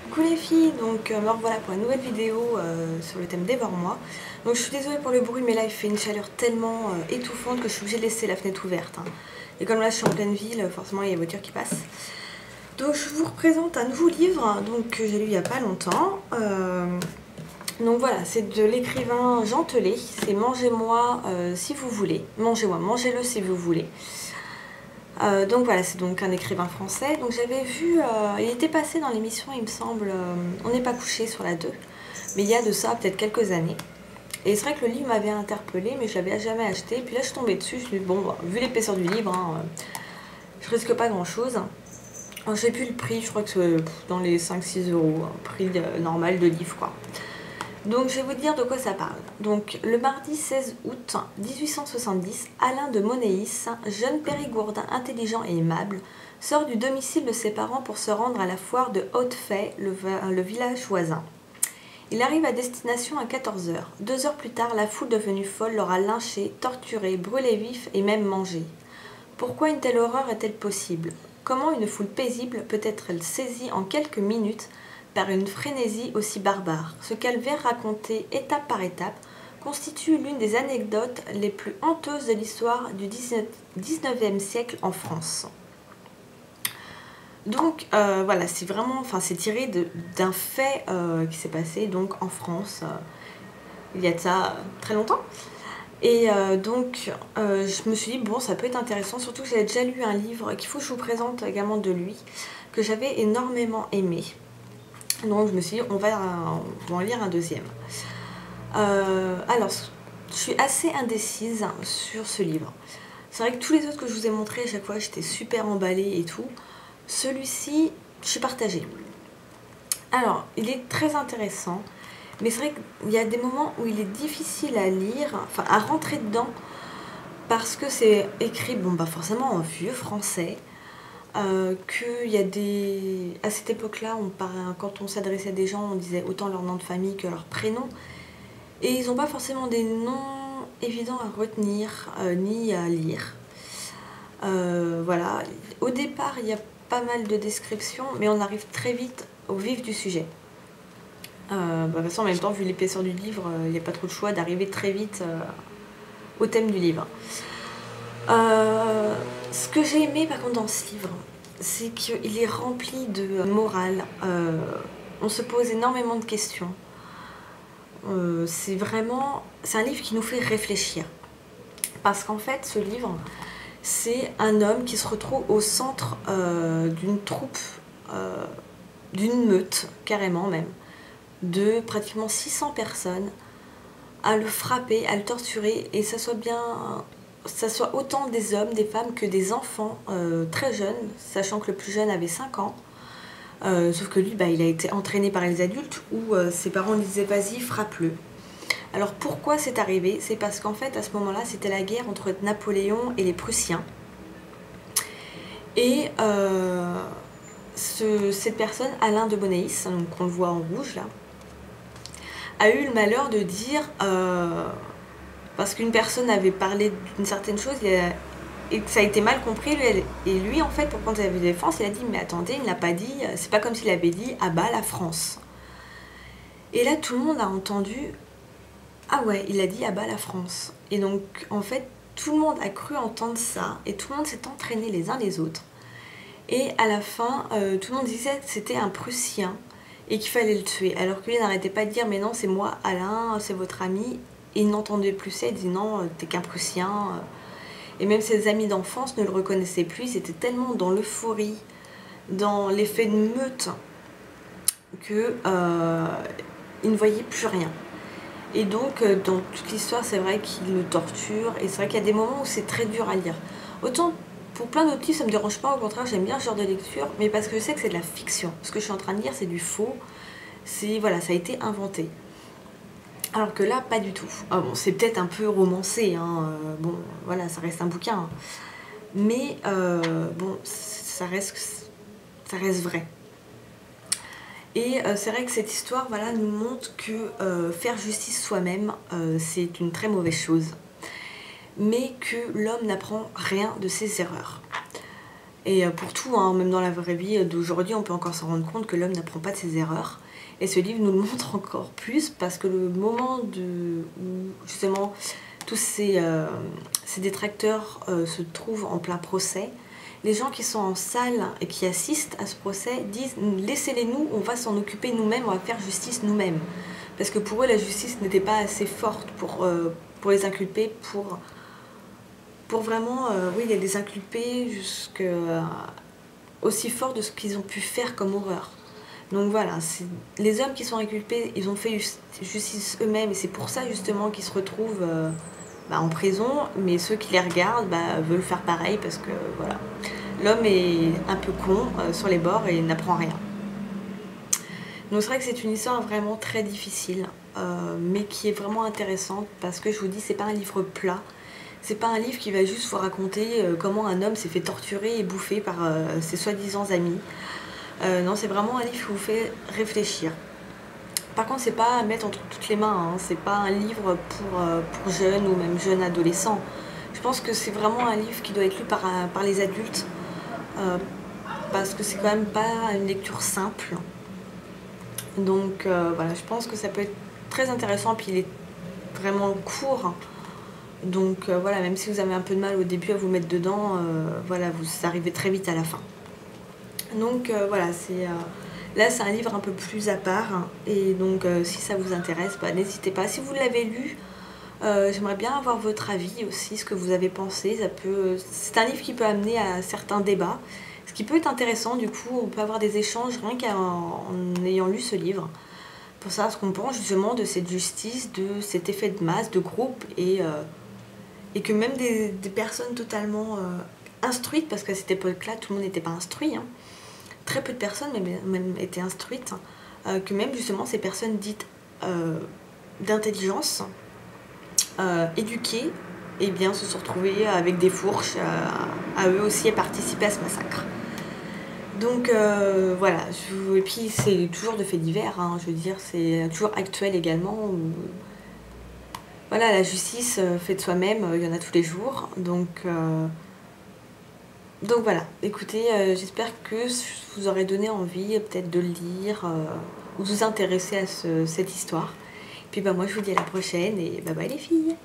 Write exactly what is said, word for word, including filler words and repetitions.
Coucou les filles, donc euh, me revoilà pour une nouvelle vidéo euh, sur le thème Dévore-moi. Donc je suis désolée pour le bruit, mais là il fait une chaleur tellement euh, étouffante que je suis obligée de laisser la fenêtre ouverte. Hein. Et comme là je suis en pleine ville, forcément il y a des voitures qui passent. Donc je vous représente un nouveau livre donc, que j'ai lu il n'y a pas longtemps. Euh, donc voilà, c'est de l'écrivain Jean Telet, c'est Mangez-moi euh, si vous voulez. Mangez-moi, mangez-le si vous voulez. Euh, donc voilà, c'est donc un écrivain français. Donc j'avais vu, euh, il était passé dans l'émission, il me semble, euh, On n'est pas couché sur la deux. Mais il y a de ça peut-être quelques années. Et c'est vrai que le livre m'avait interpellée, mais je l'avais jamais acheté. Puis là je suis tombée dessus, je me suis dit, bon, bah, vu l'épaisseur du livre, hein, euh, je risque pas grand-chose. Je sais plus le prix, je crois que c'est dans les cinq six euros, un prix euh, normal de livre quoi. Donc je vais vous dire de quoi ça parle. Donc le mardi seize août mille huit cent soixante-dix, Alain de Monéis, jeune périgourdin intelligent et aimable, sort du domicile de ses parents pour se rendre à la foire de Haute-Fay, le, le village voisin. Il arrive à destination à quatorze heures. Deux heures plus tard, la foule devenue folle l'aura lynché, torturé, brûlé vif et même mangé. Pourquoi une telle horreur est-elle possible? Comment une foule paisible peut être saisie en quelques minutes par une frénésie aussi barbare? Ce calvaire raconté étape par étape constitue l'une des anecdotes les plus honteuses de l'histoire du dix-neuvième siècle en France. Donc euh, voilà, c'est vraiment, enfin c'est tiré d'un fait euh, qui s'est passé donc en France euh, il y a de ça très longtemps. Et euh, donc euh, je me suis dit bon, ça peut être intéressant, surtout que j'avais déjà lu un livre qu'il faut que je vous présente également de lui, que j'avais énormément aimé. Donc je me suis dit on va, on va en lire un deuxième. Euh, alors je suis assez indécise sur ce livre. C'est vrai que tous les autres que je vous ai montrés à chaque fois j'étais super emballée et tout. Celui-ci, je suis partagée. Alors il est très intéressant, mais c'est vrai qu'il y a des moments où il est difficile à lire, enfin à rentrer dedans, parce que c'est écrit, bon bah forcément en vieux français. Euh, qu'il y a des... À cette époque-là, on parlait, quand on s'adressait à des gens, on disait autant leur nom de famille que leur prénom. Et ils n'ont pas forcément des noms évidents à retenir, euh, ni à lire. Euh, voilà. Au départ, il y a pas mal de descriptions, mais on arrive très vite au vif du sujet. Euh, bah, de toute façon, en même temps, vu l'épaisseur du livre, il euh, n'y a pas trop de choix d'arriver très vite euh, au thème du livre. Euh, ce que j'ai aimé par contre dans ce livre, c'est qu'il est rempli de morale. Euh, on se pose énormément de questions. Euh, c'est vraiment, c'est un livre qui nous fait réfléchir. Parce qu'en fait, ce livre, c'est un homme qui se retrouve au centre euh, d'une troupe, euh, d'une meute, carrément même, de pratiquement six cents personnes, à le frapper, à le torturer, et ça soit bien... ça soit autant des hommes, des femmes que des enfants euh, très jeunes, sachant que le plus jeune avait cinq ans. Euh, sauf que lui, bah, il a été entraîné par les adultes où euh, ses parents lui disaient vas-y, frappe-le. Alors pourquoi c'est arrivé? C'est parce qu'en fait, à ce moment-là, c'était la guerre entre Napoléon et les Prussiens. Et euh, ce, cette personne, Alain de Monéis, donc on le voit en rouge là, a eu le malheur de dire... Euh, parce qu'une personne avait parlé d'une certaine chose et que ça a été mal compris, et lui en fait pour prendre sa défense il a dit mais attendez, il n'a pas dit, c'est pas comme s'il avait dit ah bah la France. Et là tout le monde a entendu ah ouais, il a dit ah bah la France. Et donc en fait tout le monde a cru entendre ça et tout le monde s'est entraîné les uns les autres, et à la fin euh, tout le monde disait que c'était un Prussien et qu'il fallait le tuer, alors que lui n'arrêtait pas de dire mais non c'est moi Alain, c'est votre ami. Et il n'entendait plus ça, il disait non, t'es qu'un Prussien. Et même ses amis d'enfance ne le reconnaissaient plus, ils étaient tellement dans l'euphorie, dans l'effet de meute, qu'ils euh, ne voyaient plus rien. Et donc, dans toute l'histoire, c'est vrai qu'il le torture, et c'est vrai qu'il y a des moments où c'est très dur à lire. Autant pour plein d'autres livres, ça me dérange pas, au contraire, j'aime bien ce genre de lecture, mais parce que je sais que c'est de la fiction. Ce que je suis en train de lire, c'est du faux, c'est voilà, ça a été inventé. Alors que là, pas du tout. Ah bon, c'est peut-être un peu romancé, hein. Euh, bon, voilà, ça reste un bouquin. Hein. Mais, euh, bon, ça reste, ça reste vrai. Et euh, c'est vrai que cette histoire, voilà, nous montre que euh, faire justice soi-même, euh, c'est une très mauvaise chose. Mais que l'homme n'apprend rien de ses erreurs. Et pour tout, hein, même dans la vraie vie d'aujourd'hui, on peut encore s'en rendre compte que l'homme n'apprend pas de ses erreurs. Et ce livre nous le montre encore plus parce que le moment de, où justement tous ces, euh, ces détracteurs euh, se trouvent en plein procès, les gens qui sont en salle et qui assistent à ce procès disent « laissez-les nous, on va s'en occuper nous-mêmes, on va faire justice nous-mêmes ». Parce que pour eux, la justice n'était pas assez forte pour, euh, pour les inculper, pour... pour vraiment, euh, oui, les inculper jusque, euh, aussi fort de ce qu'ils ont pu faire comme horreur. Donc voilà, les hommes qui sont inculpés, ils ont fait justice eux-mêmes et c'est pour ça justement qu'ils se retrouvent euh, bah, en prison, mais ceux qui les regardent bah, veulent faire pareil parce que voilà, l'homme est un peu con euh, sur les bords et n'apprend rien. Donc c'est vrai que c'est une histoire vraiment très difficile, euh, mais qui est vraiment intéressante parce que je vous dis, c'est pas un livre plat. C'est pas un livre qui va juste vous raconter euh, comment un homme s'est fait torturer et bouffer par euh, ses soi-disant amis. Euh, non, c'est vraiment un livre qui vous fait réfléchir. Par contre, c'est pas à mettre entre toutes les mains, hein. C'est pas un livre pour, euh, pour jeunes ou même jeunes adolescents. Je pense que c'est vraiment un livre qui doit être lu par, par les adultes euh, parce que c'est quand même pas une lecture simple. Donc euh, voilà, je pense que ça peut être très intéressant, puis il est vraiment court. Donc euh, voilà, même si vous avez un peu de mal au début à vous mettre dedans, euh, voilà, vous arrivez très vite à la fin. Donc euh, voilà, c'est euh, là c'est un livre un peu plus à part. Hein, et donc euh, si ça vous intéresse, bah, n'hésitez pas. Si vous l'avez lu, euh, j'aimerais bien avoir votre avis aussi, ce que vous avez pensé. Ça peut, c'est un livre qui peut amener à certains débats. Ce qui peut être intéressant, du coup, on peut avoir des échanges rien qu'en en ayant lu ce livre. Pour savoir ce qu'on pense justement de cette justice, de cet effet de masse, de groupe et... Euh, et que même des, des personnes totalement euh, instruites, parce qu'à cette époque-là, tout le monde n'était pas instruit, hein, très peu de personnes même, même étaient instruites, hein, euh, que même justement ces personnes dites euh, d'intelligence, euh, éduquées, eh bien, se sont retrouvées avec des fourches, euh, à eux aussi à participer à ce massacre. Donc euh, voilà, je, et puis c'est toujours de faits divers, hein, je veux dire, c'est toujours actuel également, où, voilà, la justice faite de soi-même, il y en a tous les jours. Donc, euh, donc voilà, écoutez, euh, j'espère que vous aurez donné envie peut-être de le lire euh, ou de vous intéresser à ce, cette histoire. Puis bah, moi je vous dis à la prochaine et bye bye les filles.